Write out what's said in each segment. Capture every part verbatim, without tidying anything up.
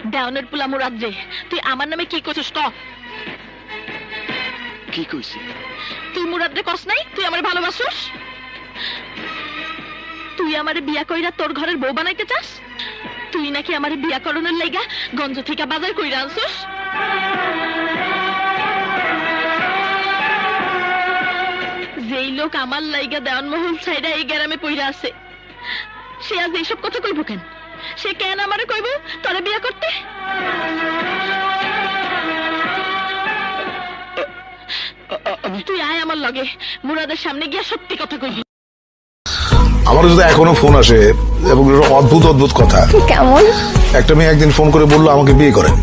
দেওয়ানের পোলা মুরাদ রে, তুই আমার নামে কি করছিস? ক কি কইছি? তুই মুরাদ রে কস নাই তুই আমার ভালোবাসিস? তুই আমারে বিয়া কইরা তোর ঘরের বউ বানাইতে চাস? তুই নাকি আমারে বিয়া করণের লাইগা গঞ্জ থেকে বাজার কইরা আনছিস? যেই লোক আমার লাইগা দেওয়ানমহল ছাইরা এই গ্রামে পইরা আছে, সে আজ এইসব কথা কইব কেন? সে কেন আমারে কইব তোরে বিয়া করতে? তুই আয় আমার লগে, মুরাদের সামনে গিয়া সত্যি কথা কইবি। আমার যদি এখনো ফোন আসে এবং অদ্ভুত অদ্ভুত কথা। কেমন? একটা মেয়ে একদিন ফোন করে বললো আমাকে বিয়ে করেন।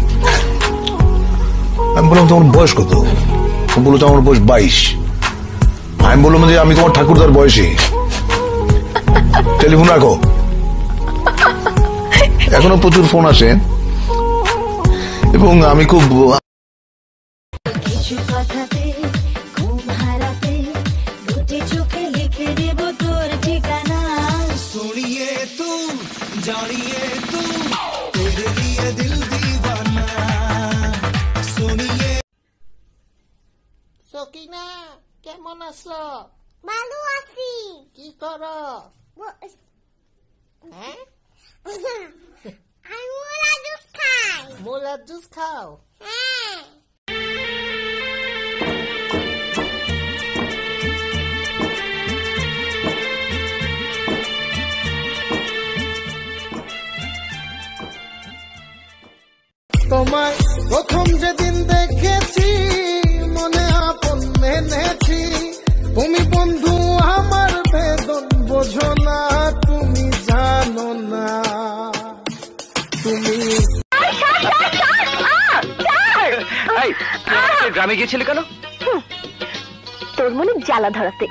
আমি বললাম তোমার বয়স কত? বললো তো আমার বয়স বাইশ। আমি বললাম যে আমি তোমার ঠাকুরদার বয়সী। টেলিফোন রাখো। এখনো প্রচুর ফোন আসে এবং আমি খুব সকিনা, কেমন আছো? ভালো আছি। কি করো? হ্যাঁ, আমি মোলা জুস খাই। মোলার জুস খাও? হ্যাঁ। তোমায় প্রথম যেদিন দেখেছি মনে আপন মেনেছি। তুমি বন্ধু আমার বেদন বোঝো না, তুমি জানো না। তুমি গ্রামে গিয়েছিলে কেন? তোর মনে জ্বালা ধরাতে।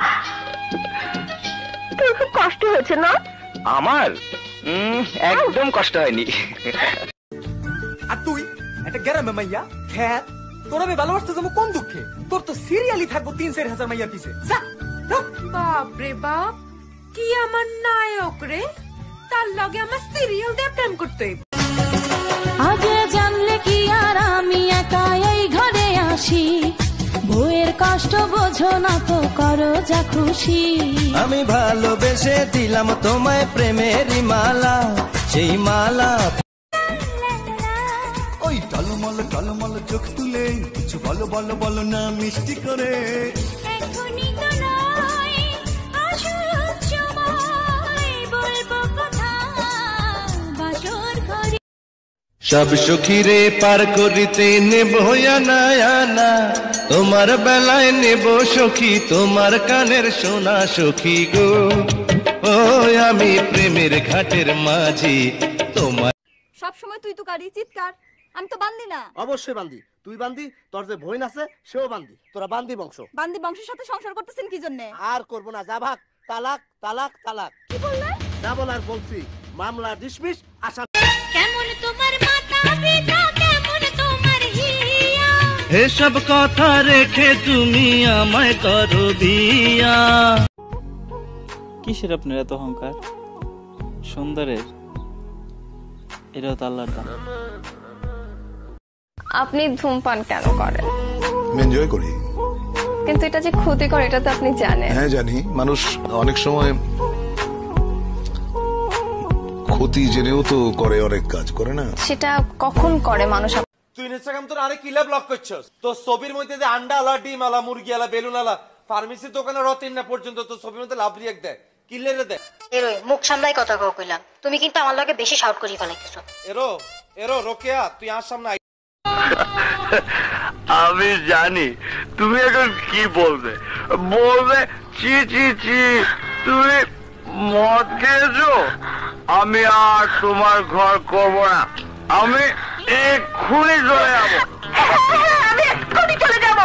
তোর খুব কষ্ট হয়েছে না? আমার একদম কষ্ট হয়নি। আর তুই একটা গ্রামে মাইয়া খ্যাত, তোর আমি ভালোবাসতে যাবো কোন দুঃখে? তোর তো সিরিয়ালি থাকবো তিন চার হাজার মাইয়ার পিছে। বাপ রে বাপ, কি আমার নায়ক রে, তার লগে আমার সিরিয়াল দিয়ে প্রেম করতে। আগে জানলে কি আর আমি একা এই ঘরে আসি, বউয়ের কষ্ট বোঝো না তো করো যা খুশি। আমি ভালোবেসে দিলাম তোমায় প্রেমেরই মালা, সেই মালা ওই টলমল টলমল চোখ তুলে কিছু বলো বলো বলো না মিষ্টি করে। সব সখীরে পার করিতে নেব আনা আনা, তোমার বেলায় নেব সখী তোমার কানের সোনা সখী গো। ও আমি প্রেমের ঘাটের মাঝি তোমার। সব সময় তুই তো কারি চিৎকার, আমি তো বান্দি না। অবশ্যই বান্দি, তুই বান্দি, তোর যে বোন আছে সেও বান্দি। তোরা বান্দি বংশ। বান্দি বংশের সাথে সংসার করতেছেন কি জন্য? আর করবো না, যা ভাগ। তালাক তালাক তালাক। কি বললেন? যা বলার বলছি। মামলা ডিসমিস। আশা কেমন তোমার মাথা পিতা, কেমন তোমার হিয়া, এসব কথা রেখে তুমি আমায় করো বিয়া। কিসের আপনার এত অহংকার? সুন্দরের এটাও তো আল্লাহর দান। আপনি ধূমপান কেন করেন? এনজয় করি। কিন্তু এটা যে ক্ষতিকর এটা তো আপনি জানেন। হ্যাঁ জানি। মানুষ অনেক সময় ক্ষতি জেনেও তো করে, অনেক কাজ করে না। সেটা কখন করে মানুষ? তুই ইনস্টাগ্রাম তোর আরে কিলা ব্লক করছস? তোর ছবির মধ্যে যে আন্ডা আলা, ডিম আলা, মুরগি আলা, বেলুন আলা, ফার্মেসির দোকানে রতিন না পর্যন্ত তোর ছবির মধ্যে লাভ রিয়েক্ট দেয়। কিলেরে দেয়। এরো মুখ সামলাই কথা কও কইলাম। তুমি কিন্তু আমার লগে বেশি শাউট করি ফেলাইতেছো। এরো এরো রোকেয়া, তুই আর সামনে। আমি জানি তুমি এখন কি বলবে। বলবে চি চি চি তুমি মদ খেয়েছো, আমি আর তোমার ঘর করবো না, আমি এক্ষুনি চলে যাবো। আমি এক্ষুনি চলে যাবো।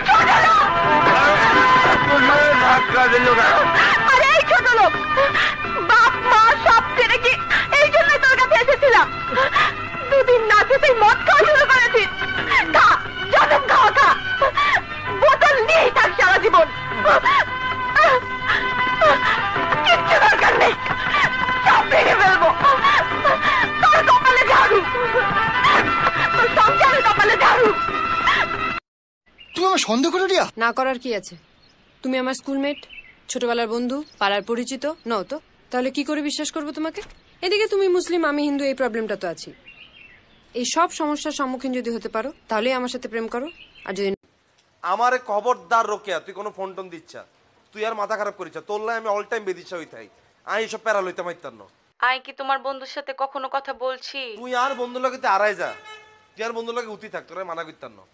ধাক্কা দিল কেন? আরে এই ছোট লোক, বাপ মা সব ছেড়ে কি এই জন্য তোর কাছে এসেছিলাম? দুদিন না খেতে মদ খাওয়া শুরু করেছিস। খা, জনম খাওয়া খা, বোতল নিয়েই থাক সারা জীবন। কিচ্ছু দরকার নেই, সব ভেঙে ফেলবো। তোর কপালে ঝাড়ু। সন্দেহ করে রিয়া? না করার কি আছে? তুমি আমার স্কুলমেট, ছোটবেলার বন্ধু, পাড়ার পরিচিত নও তো? তাহলে কি করে বিশ্বাস করবো তোমাকে? এদিকে তুমি মুসলিম, আমি হিন্দু, এই প্রবলেমটা তো আছি। এই সব সমস্যার সম্মুখীন যদি হতে পারো তাহলেই আমার সাথে প্রেম করো, আর যদি আমারে খবরদার রোকেয়া, তুই কোনো ফোন টোন দিচ্ছা, তুই আর মাথা খারাপ করিস, তোর লাই আমি অল টাইম বেদিচ্ছা হই থাই, আমি এসব প্যারা লইতে মাইতাম না। আই কি তোমার বন্ধুর সাথে কখনো কথা বলছি? তুই আর বন্ধুর লগে আড়াই যা, তুই আর বন্ধুর লগে উঠি থাক, তোরা মানা করতাম না।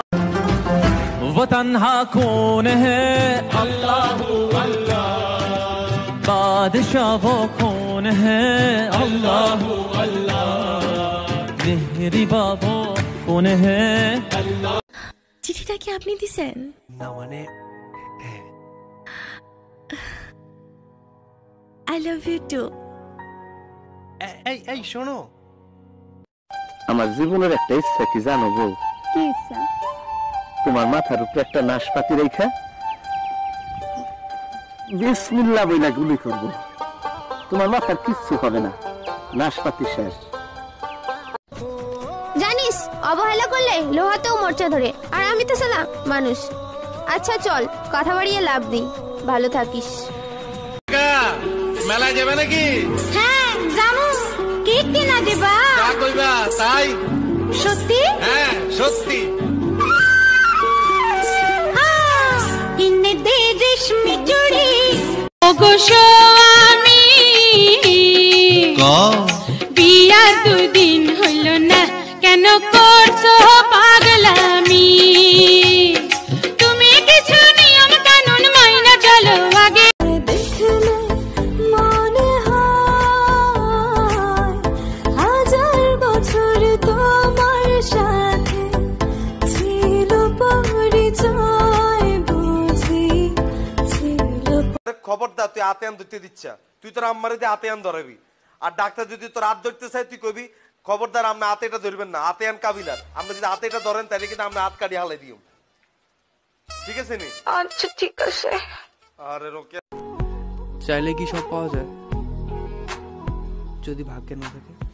वतन्हा कौन है अल्लाह अल्लाह, बादशाह वो कौन है अल्लाह अल्लाह, मेहरी बाबो कौन है अल्लाह। চিঠিটা কি আপনি দিছেন? না মানে আই লাভ ইউ টু। এই এই শোনো, আমার জীবনের একটা ইচ্ছা কি জানো বউ? কি ইচ্ছা? তোমার মাথার উপরে একটা নাশপাতি রেখা বিসমিল্লাহ বইলা গুলি করব, তোমার মাথার কিচ্ছু হবে না, নাশপাতি শেষ। জানিস অবহেলা করলে লোহাতেও মরচা ধরে, আর আমি তো সালা মানুষ। আচ্ছা চল, কথা বাড়িয়ে লাভ নেই, ভালো থাকিস। মেলা যাবে নাকি? হ্যাঁ জামু। কি কিনা দেবা? যা কইবা তাই। সত্যি? হ্যাঁ সত্যি। ইন্নে দে রেশমি চুড়ি ওগো স্বামী, বিয়া দুদিন হইল না, কেন করছো পাগলামি? তুমি কিছু নিয়ম কানুন মাইনা চলো আগে। দেখলে মনে হয় হাজার বছর তোমার সাথে ছিল পরিচয়, বুঝি ছিল। খবরদার তুই আতেয়ান ধরতে দিচ্ছা, তুই তোর আম্মারে দিয়ে আতেয়ান ধরাবি, আর ডাক্তার যদি তোর হাত ধরতে চাই তুই কবি খবরদার আমরা হাতে এটা ধরবেন না, আতেয়ান কাবিলার। আমরা যদি হাতে এটা ধরেন তাহলে কিন্তু আমরা হাত কাটি হালাই দিও, ঠিক আছে নি? আচ্ছা ঠিক আছে। আরে রোকে, চাইলে কি সব পাওয়া যায় যদি ভাগ্যে না থাকে?